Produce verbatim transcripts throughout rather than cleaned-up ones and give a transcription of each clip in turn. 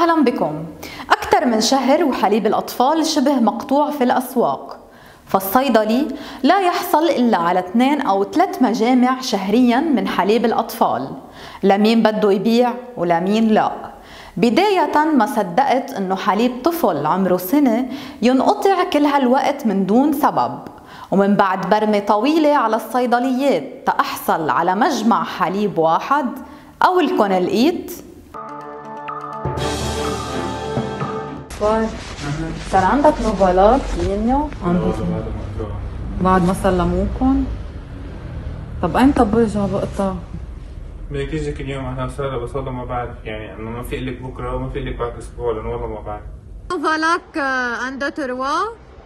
أهلا بكم. أكثر من شهر وحليب الأطفال شبه مقطوع في الأسواق، فالصيدلي لا يحصل إلا على اثنين أو ثلاث مجامع شهرياً من حليب الأطفال، لمين بده يبيع ولمين لا. بداية ما صدقت إنه حليب طفل عمره سنة ينقطع كل هالوقت من دون سبب، ومن بعد برمة طويلة على الصيدليات تأحصل على مجمع حليب واحد أو الكن لقيت صار عندك نوفالات ينيو؟ بعد ما سلموكم؟ طب ايمتى برجع بقطع؟ بدك تيجي كل يوم احنا صار بس والله ما بعرف يعني انه ما في لك بكره وما في لك بعد اسبوع لانه والله ما بعرف. نوفالك عنده تروا؟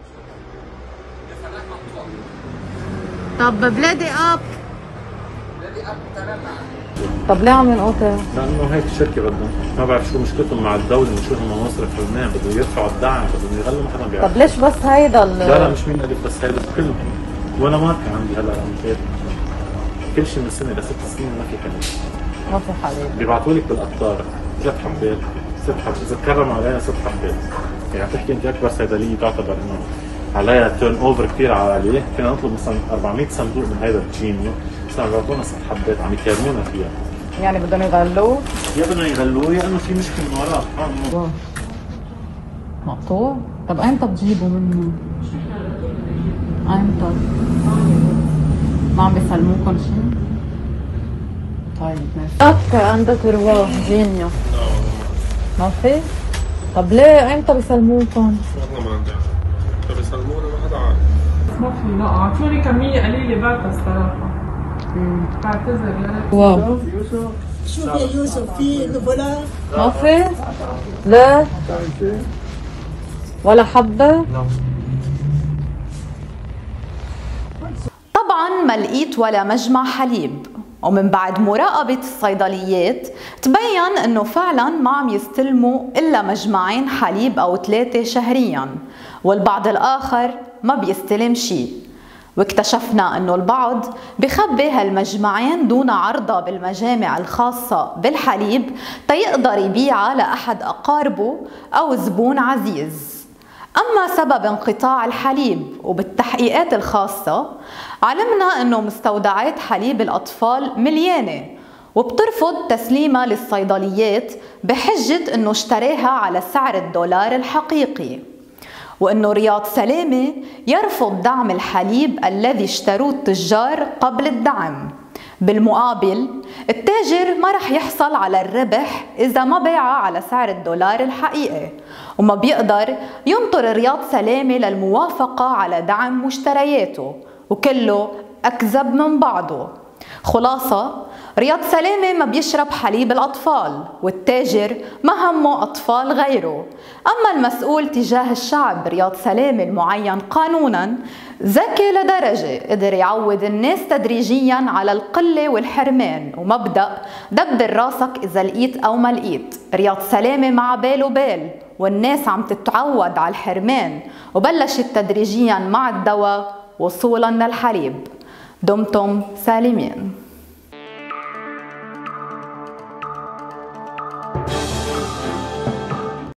طب بلادي اب؟ بلادي اب ترى. طب ليه عم ينقطع؟ لانه هيك الشركه بدهم ما بعرف شو مشكلتهم مع الدوله، شو هم مصرف لبنان بدهم يرفعوا الدعم، بدهم يغلوا ما حدا بيعرف. طب ليش بس هيدا ال لا لا مش مين الف بس هيدا كلهم، ولا ماركه عندي هلا عم غير كل شيء من سنه لست سنين ما في حليب. ما في حليب. بيبعتوا لك بالقطار ثلاث حبات ست حبات اذا تكرموا علينا ست حبات، يعني عم تحكي انت اكبر صيدليه تعتبر انه عليها تيرن اوفر كثير عالي، فينا نطلب مثلا أربعمية صندوق من هذا الجينيو، بس عم بيعطونا ست حبات عم يكرمونا فيها. يعني بدهم يغلوه؟ يا بدهم يغلوه يا انه في مشكله من وراه. مقطوع؟ طب ايمتى بتجيبوا منه؟ ايمتى؟ ما عم بيسلموكم شيء؟ طيب ماشي. عنده تروا جينيو؟ لا والله ما في؟ طب ليه ايمتى بيسلموكم؟ والله ما عندي عارف. طب يسلمونا ما حدا عارف. ما في، لا اعطوني كمية قليلة بعد الصراحة. امم بعتذر يا ريت. واو شوف يا يوسف في نوفلا؟ ما في؟ لا ولا حبة؟ طبعا ما لقيت ولا مجمع حليب، ومن بعد مراقبة الصيدليات تبين انه فعلا ما عم يستلموا الا مجمعين حليب او ثلاثة شهريا، والبعض الاخر ما بيستلم شيء. واكتشفنا انه البعض بخبي هالمجمعين دون عرضها بالمجامع الخاصة بالحليب تيقدر يبيعها لأحد أقاربه أو زبون عزيز. أما سبب انقطاع الحليب وبالتحقيقات الخاصة علمنا أنه مستودعات حليب الأطفال مليانة وبترفض تسليمها للصيدليات بحجة أنه اشتراها على سعر الدولار الحقيقي، وأنه رياض سلامة يرفض دعم الحليب الذي اشتروه التجار قبل الدعم. بالمقابل التاجر ما رح يحصل على الربح إذا ما بيعها على سعر الدولار الحقيقي، وما بيقدر ينطر رياض سلامة للموافقة على دعم مشترياته، وكله أكذب من بعضه. خلاصة رياض سلامة ما بيشرب حليب الأطفال، والتاجر ما همه أطفال غيره. أما المسؤول تجاه الشعب رياض سلامة المعين قانونا ذكي لدرجة قدر يعود الناس تدريجيا على القلة والحرمان، ومبدأ دبر راسك إذا لقيت أو ما لقيت. رياض سلامة مع باله بال، والناس عم تتعود على الحرمان، وبلشت تدريجيا مع الدواء وصولا للحليب. دمتم سالمين.